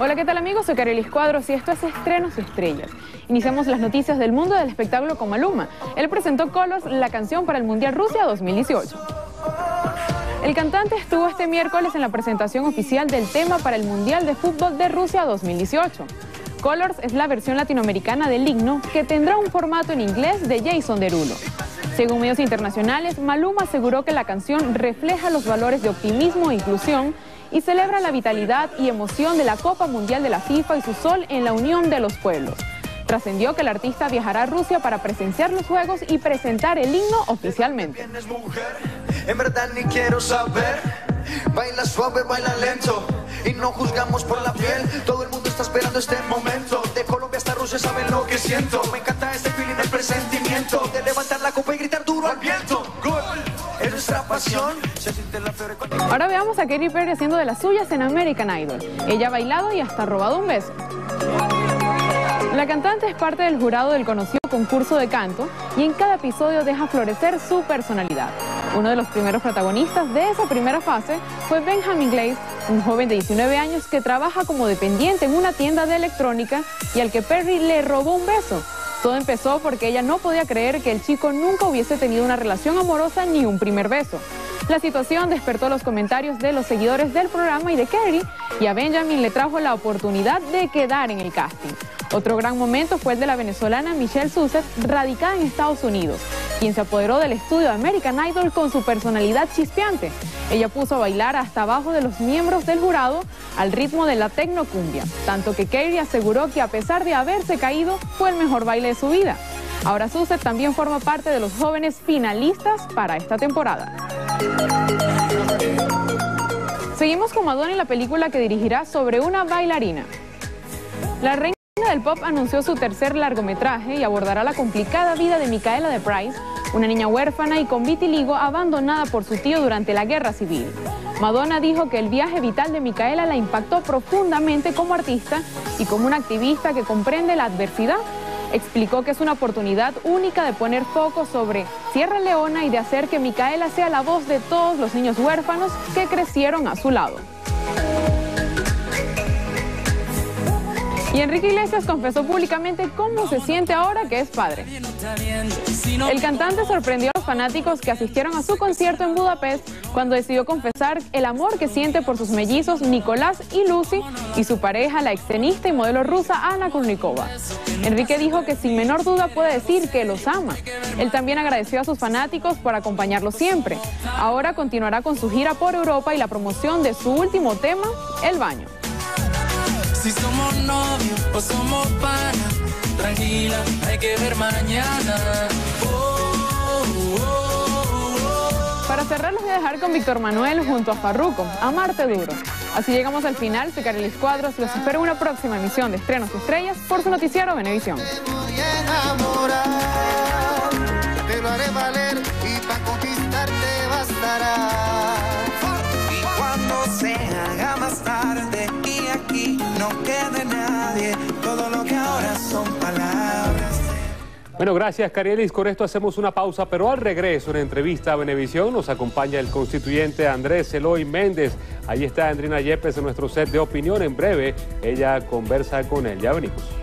Hola, ¿qué tal amigos? Soy Carelis Cuadros y esto es Estrenos y Estrellas. Iniciamos las noticias del mundo del espectáculo con Maluma. Él presentó Colors, la canción para el Mundial Rusia 2018. El cantante estuvo este miércoles en la presentación oficial del tema para el Mundial de Fútbol de Rusia 2018. Colors es la versión latinoamericana del himno que tendrá un formato en inglés de Jason Derulo. Según medios internacionales, Maluma aseguró que la canción refleja los valores de optimismo e inclusión y celebra la vitalidad y emoción de la Copa Mundial de la FIFA y su sol en la unión de los pueblos. Trascendió que el artista viajará a Rusia para presenciar los juegos y presentar el himno oficialmente. En verdad ni quiero saber, baila suave, baila lento y no juzgamos por la piel. Todo el mundo está esperando este momento. De Colombia hasta Rusia saben lo que siento. Me encanta este feeling, el presentimiento de levantar la copa y gritar duro al viento. Gol es nuestra pasión. Se siente la fiebre con... Ahora veamos a Katy Perry haciendo de las suyas en American Idol. Ella ha bailado y hasta robado un beso. La cantante es parte del jurado del conocido concurso de canto y en cada episodio deja florecer su personalidad. Uno de los primeros protagonistas de esa primera fase fue Benjamin Glaze, un joven de 19 años que trabaja como dependiente en una tienda de electrónica y al que Perry le robó un beso. Todo empezó porque ella no podía creer que el chico nunca hubiese tenido una relación amorosa ni un primer beso. La situación despertó los comentarios de los seguidores del programa y de Katy, y a Benjamin le trajo la oportunidad de quedar en el casting. Otro gran momento fue el de la venezolana Michelle Suset, radicada en Estados Unidos, quien se apoderó del estudio de American Idol con su personalidad chispeante. Ella puso a bailar hasta abajo de los miembros del jurado al ritmo de la tecnocumbia, tanto que Katy aseguró que a pesar de haberse caído, fue el mejor baile de su vida. Ahora Suset también forma parte de los jóvenes finalistas para esta temporada. Seguimos con Madonna en la película que dirigirá sobre una bailarina. La reina del pop anunció su tercer largometraje y abordará la complicada vida de Micaela de Price, una niña huérfana y con vitiligo abandonada por su tío durante la guerra civil. Madonna dijo que el viaje vital de Micaela la impactó profundamente como artista y como una activista que comprende la adversidad. Explicó que es una oportunidad única de poner foco sobre Sierra Leona y de hacer que Micaela sea la voz de todos los niños huérfanos que crecieron a su lado. Y Enrique Iglesias confesó públicamente cómo se siente ahora que es padre. El cantante sorprendió a los fanáticos que asistieron a su concierto en Budapest cuando decidió confesar el amor que siente por sus mellizos Nicolás y Lucy y su pareja, la extenista y modelo rusa Ana Kurnikova. Enrique dijo que sin menor duda puede decir que los ama. Él también agradeció a sus fanáticos por acompañarlo siempre. Ahora continuará con su gira por Europa y la promoción de su último tema, El Baño. Si somos novios o somos panas, tranquila, hay que ver mañana. Para cerrar los voy a dejar con Víctor Manuel junto a Farruko, Amarte Duro. Así llegamos al final, soy Carelis Cuadros y los espero en una próxima emisión de Estrenos y Estrellas por su noticiero Venevisión. Te lo haré valer y para conquistarte bastará. Y cuando se haga más tarde y aquí no quede nadie, todo lo que ahora son palabras. Bueno, gracias Carelis. Con esto hacemos una pausa, pero al regreso en entrevista a Venevisión nos acompaña el constituyente Andrés Eloy Méndez. Ahí está Andrina Yepes en nuestro set de opinión. En breve ella conversa con él. Ya venimos.